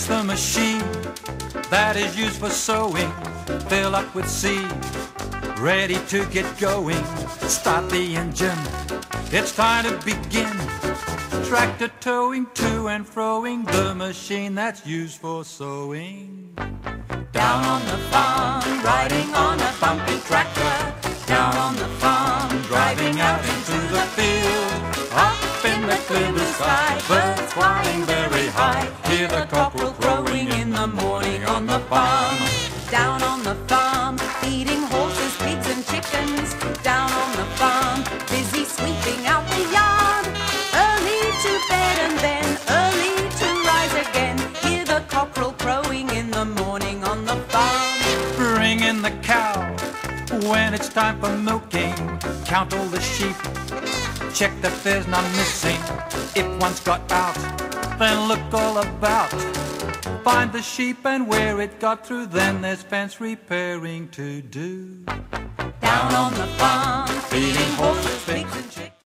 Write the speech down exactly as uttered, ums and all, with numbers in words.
the machine that is used for sowing. Fill up with seed, ready to get going. Start the engine, it's time to begin. Tractor towing to and froing, the machine that's used for sowing. Down on the farm, riding on a bumpy tractor. Down on the farm, driving out into the field. Up in the clear blue sky, birds flying very high. Hear the cockerel crowing in the morning on the farm. Down on the farm, feeding horses, pigs and chickens. Down on the farm, busy sweeping out the yard. Early to bed and then early to rise again. Hear the cockerel crowing in the morning on the farm. Bring in the cow when it's time for milking. Count all the sheep, check that there's none missing. If one's got out, then look all about. Find the sheep and where it got through, then there's fence repairing to do. Down on the farm, feeding horses, pigs and chickens.